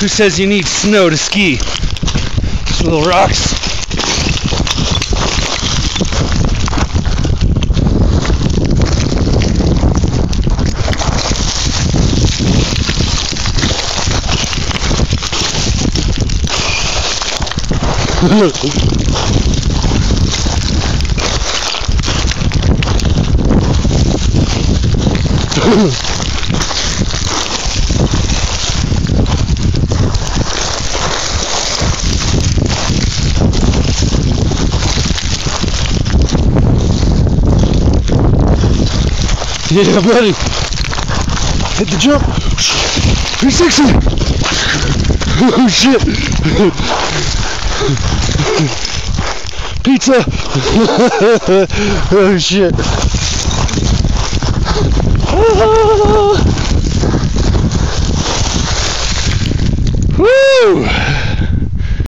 Who says you need snow to ski? Just little rocks. Yeah, buddy. Hit the jump. 360. Oh shit. Pizza. Oh shit. Woo!